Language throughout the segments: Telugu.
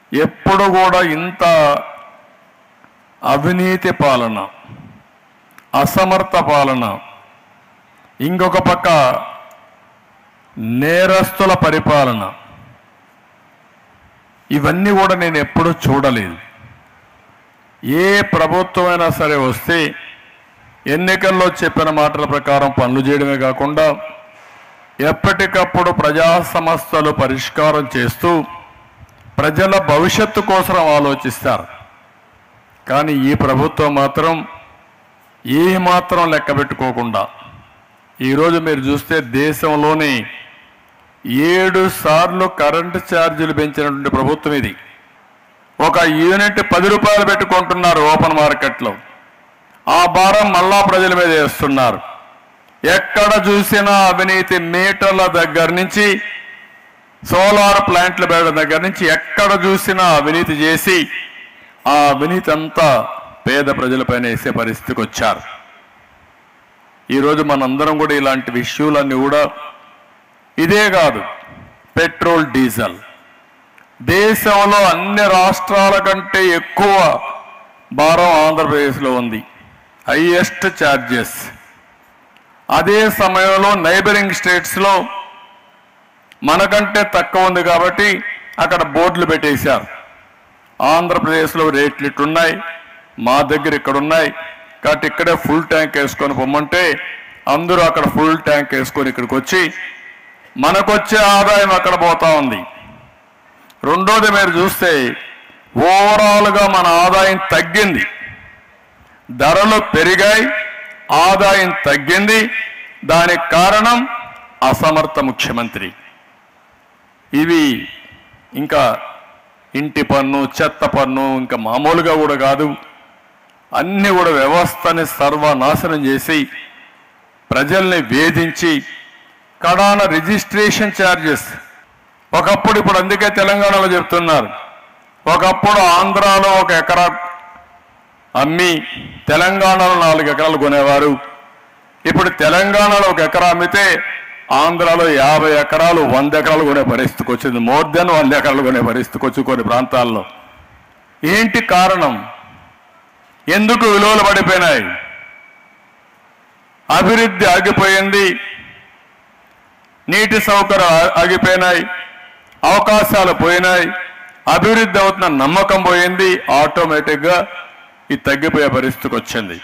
ఎప్పుడు కూడా ఇంత అవినీతి పాలన, అసమర్థ పాలన, ఇంకొక పక్క నేరస్తుల పరిపాలన, ఇవన్నీ కూడా నేను ఎప్పుడూ చూడలేదు. ఏ ప్రభుత్వమైనా సరే వస్తే ఎన్నికల్లో చెప్పిన మాటల ప్రకారం పనులు చేయడమే కాకుండా ఎప్పటికప్పుడు ప్రజా సమస్యలు పరిష్కారం చేస్తూ ప్రజల భవిష్యత్తు కోసం ఆలోచిస్తారు. కానీ ఈ ప్రభుత్వం మాత్రం ఏమాత్రం లెక్క పెట్టుకోకుండా ఈరోజు మీరు చూస్తే దేశంలోని 7 సార్లు కరెంటు ఛార్జీలు పెంచినటువంటి ప్రభుత్వం ఇది. ఒక యూనిట్ 10 రూపాయలు పెట్టుకుంటున్నారు ఓపెన్ మార్కెట్లో. ఆ భారం మళ్ళా ప్రజల మీద వేస్తున్నారు. ఎక్కడ చూసినా అవినీతి, మీటర్ల దగ్గర నుంచి సోలార్ ప్లాంట్లు పెట్టడం దగ్గర నుంచి ఎక్కడ చూసినా అవినీతి చేసి ఆ అవినీతి అంతా పేద ప్రజలపైన వేసే పరిస్థితికి వచ్చారు. ఈరోజు మనందరం కూడా ఇలాంటి విషయాలన్నీ కూడా, ఇదే కాదు, పెట్రోల్, డీజిల్ దేశంలో అన్ని రాష్ట్రాల కంటే ఎక్కువ భారం ఆంధ్రప్రదేశ్లో ఉంది, హైయెస్ట్ ఛార్జెస్. అదే సమయంలో నైబరింగ్ స్టేట్స్లో మనకంటే తక్కువ ఉంది కాబట్టి అక్కడ బోర్డులు పెట్టేశారు. ఆంధ్రప్రదేశ్లో రేట్లు ఇట్టున్నాయి, మా దగ్గర ఇక్కడ ఉన్నాయి కాబట్టి ఇక్కడే ఫుల్ ట్యాంక్ వేసుకొని పొమ్మంటే అందరూ అక్కడ ఫుల్ ట్యాంక్ వేసుకొని ఇక్కడికి వచ్చి మనకొచ్చే ఆదాయం అక్కడ పోతా ఉంది. రెండోది మీరు చూస్తే ఓవరాల్గా మన ఆదాయం తగ్గింది, ధరలు పెరిగాయి, ఆదాయం తగ్గింది. దానికి కారణం అసమర్థ ముఖ్యమంత్రి. ఇవి ఇంకా ఇంటి పన్ను, చెత్త పన్ను ఇంకా మామూలుగా కూడా కాదు, అన్నీ కూడా వ్యవస్థని సర్వనాశనం చేసి ప్రజల్ని వేధించి కడాన రిజిస్ట్రేషన్ ఛార్జెస్. ఒకప్పుడు, ఇప్పుడు అందుకే తెలంగాణలో చెప్తున్నారు, ఒకప్పుడు ఆంధ్రాలో 1 ఎకరా అమ్మి తెలంగాణలో 4 ఎకరాలు కొనేవారు. ఇప్పుడు తెలంగాణలో 1 ఎకరా అమ్మితే ఆంధ్రాలో 50 ఎకరాలు, 100 ఎకరాలు కొనే పరిస్థితికి వచ్చింది. మోర్ దెన్ 100 ఎకరాలు కొనే పరిస్థితికి వచ్చి కొన్ని ప్రాంతాల్లో. ఏంటి కారణం? ఎందుకు విలువలు పడిపోయినాయి? అభివృద్ధి ఆగిపోయింది, నీటి సౌకర్యాలు ఆగిపోయినాయి, అవకాశాలు పోయినాయి, అభివృద్ధి అవుతున్న నమ్మకం పోయింది. ఆటోమేటిక్గా ఇది తగ్గిపోయే పరిస్థితికి వచ్చింది.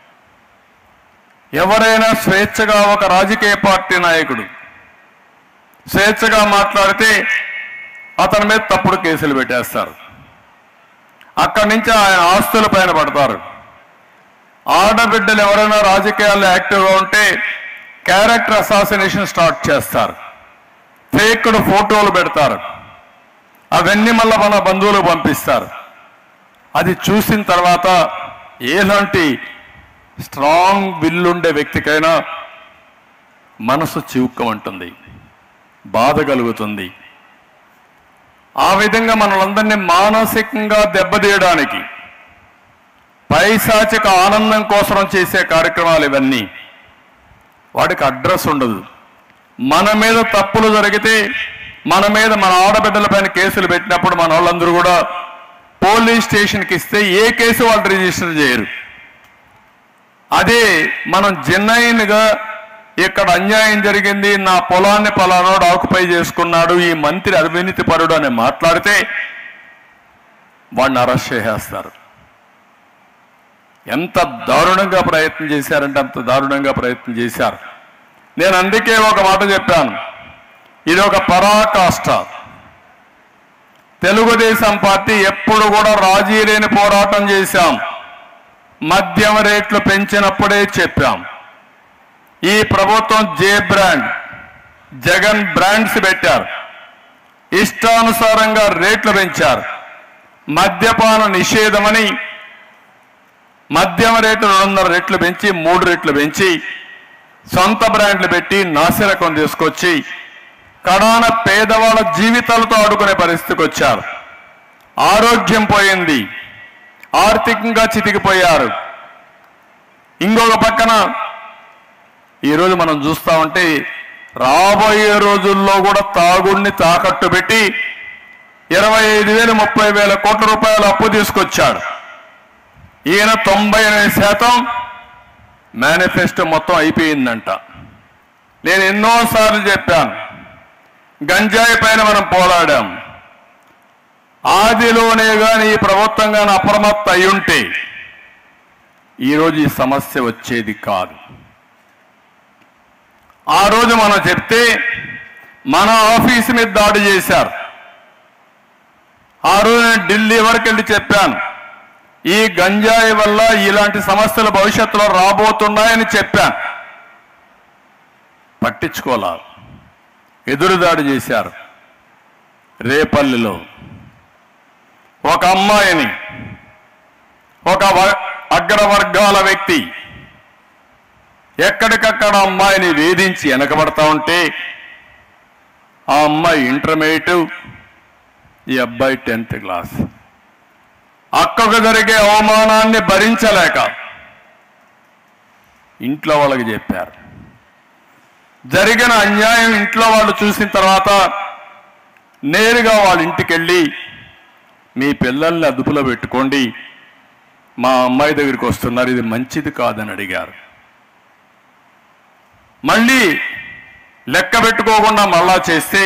ఎవరైనా స్వేచ్ఛగా, ఒక రాజకీయ పార్టీ నాయకుడు స్వేచ్ఛగా మాట్లాడితే అతని మీద తప్పుడు కేసులు పెట్టేస్తారు. అక్కడి నుంచి ఆయన ఆస్తుల పైన పడతారు. ఆడబిడ్డలు ఎవరైనా రాజకీయాల్లో యాక్టివ్గా ఉంటే క్యారెక్టర్ అసాసినేషన్ స్టార్ట్ చేస్తారు, ఫేక్డ్ ఫోటోలు పెడతారు, అవన్నీ మళ్ళీ మన బంధువులకు పంపిస్తారు. అది చూసిన తర్వాత ఎలాంటి స్ట్రాంగ్ విల్లుండే వ్యక్తికైనా మనసు చివుక్కమంటుంది, బాధ కలుగుతుంది. ఆ విధంగా మనలందరినీ మానసికంగా దెబ్బతీయడానికి, పైశాచిక ఆనందం కోసం చేసే కార్యక్రమాలు ఇవన్నీ. వాటికి అడ్రస్ ఉండదు. మన మీద తప్పులు జరిగితే, మన మీద, మన ఆడబిడ్డలపైన కేసులు పెట్టినప్పుడు మన వాళ్ళందరూ కూడా పోలీస్ స్టేషన్కి ఇస్తే ఏ కేసు వాళ్ళు రిజిస్టర్ చేయరు. అదే మనం జెన్యున్గా ఇక్కడ అన్యాయం జరిగింది, నా పొలాన్ని పలానాడు ఆక్యుపై చేసుకున్నాడు, ఈ మంత్రి అవినీతి పరుడు అని మాట్లాడితే వాడిని అరెస్ట్ చేసేస్తారు. ఎంత దారుణంగా ప్రయత్నం చేశారంటే అంత దారుణంగా ప్రయత్నం చేశారు. నేను అందుకే ఒక మాట చెప్పాను, ఇది ఒక పరాకాష్ట. తెలుగుదేశం పార్టీ ఎప్పుడు కూడా రాజీ లేని పోరాటం చేశాం. మద్యం రేట్లు పెంచినప్పుడే చెప్పాం, ఈ ప్రభుత్వం బ్రాండ్, జగన్ బ్రాండ్స్ పెట్టారు, ఇష్టానుసారంగా రేట్లు పెంచారు. మద్యపాన నిషేధమని మద్యం రేట్లు 200 రెట్లు పెంచి 3 రెట్లు పెంచి సొంత బ్రాండ్లు పెట్టి నాసిరకం తీసుకొచ్చి కడాన పేదవాళ్ళ జీవితాలతో ఆడుకునే పరిస్థితికి వచ్చారు. ఆరోగ్యం పోయింది, ఆర్థికంగా చితికిపోయారు. ఇంకొక పక్కన ఈరోజు మనం చూస్తా ఉంటే రాబోయే రోజుల్లో కూడా తాగుడిని తాకట్టు పెట్టి 25,000 30,000 కోట్ల రూపాయలు అప్పు తీసుకొచ్చాడు. ఈయన 98% మేనిఫెస్టో మొత్తం అయిపోయిందంట. నేను ఎన్నోసార్లు చెప్పాను, గంజాయి పైన మనం పోరాడాం. ఆదిలోనే కానీ ఈ ప్రభుత్వం కానీ అప్రమత్త అయ్యుంటే ఈరోజు ఈ సమస్య వచ్చేది కాదు. ఆ రోజు మనం చెప్తే మన ఆఫీసు మీద దాడి చేశారు. ఆ రోజు నేను ఢిల్లీ వరకు వెళ్ళి చెప్పాను, ఈ గంజాయి వల్ల ఇలాంటి సమస్యలు భవిష్యత్తులో రాబోతున్నాయని చెప్పాను. పట్టించుకోలే, ఎదురుదాడి చేశారు. రేపల్లిలో ఒక అమ్మాయిని ఒక అగ్రవర్గాల వ్యక్తి ఎక్కడికక్కడ అమ్మాయిని వేధించి వెనకబడతా ఉంటే ఆ అమ్మాయి ఇంటర్మీడియట్, ఈ అబ్బాయి 10th క్లాస్. అక్కకు జరిగే అవమానాన్ని భరించలేక ఇంట్లో వాళ్ళకి చెప్పారు. జరిగిన అన్యాయం ఇంట్లో వాళ్ళు చూసిన తర్వాత నేరుగా వాళ్ళ ఇంటికి వెళ్ళి మీ పిల్లల్ని అదుపులో పెట్టుకోండి, మా అమ్మాయి దగ్గరికి వస్తున్నారు, ఇది మంచిది కాదని అడిగారు. మళ్ళీ లెక్క పెట్టుకోకుండా మళ్ళా చేస్తే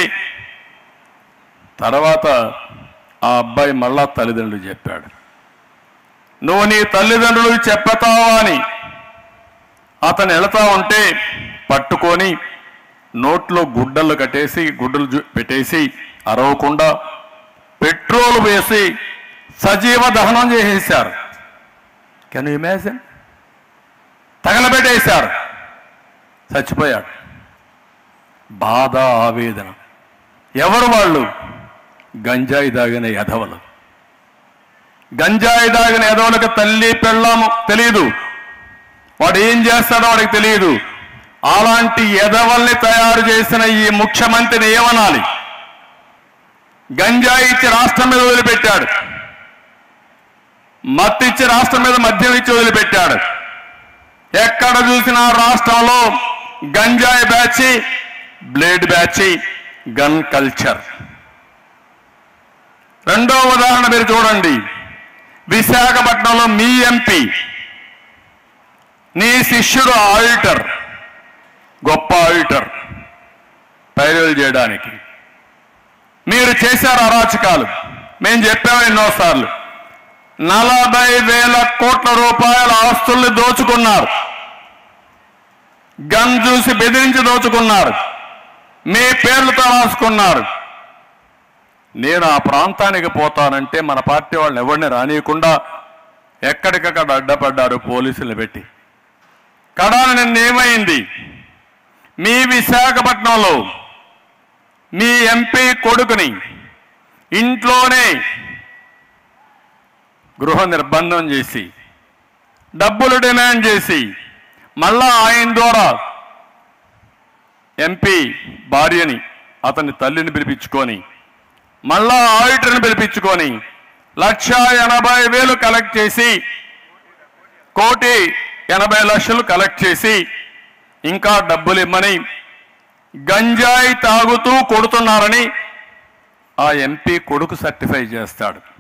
తర్వాత ఆ అబ్బాయి మళ్ళా తల్లిదండ్రులు చెప్పాడు, నువ్వు నీ తల్లిదండ్రులకు చెప్పతావా అని. అతను వెళతా ఉంటే పట్టుకొని నోట్లో గుడ్డలు కట్టేసి గుడ్డలు పెట్టేసి అరవకుండా పెట్రోల్ వేసి సజీవ దహనం చేసేశారు. Can you imagine? తగలబెట్టేశారు, చచ్చిపోయాడు. బాధ, ఆవేదన. ఎవరు వాళ్ళు? గంజాయి దాగిన ఎదవలు. గంజాయి దాగిన ఎదవలకు తల్లి పెళ్ళాము తెలియదు, వాడు ఏం చేస్తాడో వాడికి తెలియదు. అలాంటి ఎదవల్ని తయారు చేసిన ఈ ముఖ్యమంత్రిని ఏమనాలి? గంజాయి ఇచ్చి రాష్ట్రం మీద వదిలిపెట్టాడు, మత్తిచ్చి రాష్ట్రం మీద మద్యం ఇచ్చి వదిలిపెట్టాడు. ఎక్కడ చూసినా రాష్ట్రంలో గంజాయి batch, blade batch, gun culture. రెండో ఉదాహరణ మీరు చూడండి. విశాఖపట్నంలో మీ ఎంపీ, నీ శిష్యుడు ఆడిటర్, గొప్ప ఆడిటర్, పైరల్ చేయడానికి మీరు చేశారు అరాచకాలు. మేము చెప్పాము ఎన్నోసార్లు. 40,000 కోట్ల రూపాయల ఆస్తుల్ని దోచుకున్నారు. గన్ చూసి బెదిరించి దోచుకున్నారు, మీ పేర్లతో రాసుకున్నారు. నేను ఆ ప్రాంతానికి పోతానంటే మన పార్టీ వాళ్ళని ఎవరిని రానియకుండా ఎక్కడికక్కడ అడ్డపడ్డారు పోలీసులు పెట్టి. కడాన నిన్నేమైంది? మీ విశాఖపట్నంలో మీ ఎంపీ కొడుకుని ఇంట్లోనే గృహ నిర్బంధం చేసి డబ్బులు డిమాండ్ చేసి మళ్ళా ఆయన ద్వారా ఎంపీ భార్యని, అతని తల్లిని పిలిపించుకొని మళ్ళా ఆడిటర్ని పిలిపించుకొని 1,80,000 కలెక్ట్ చేసి 1,80,00,000 కలెక్ట్ చేసి ఇంకా డబ్బులు ఇమ్మని గంజాయి తాగుతూ కొడుతున్నారని ఆ ఎంపీ కొడుకు సర్టిఫై చేస్తాడు.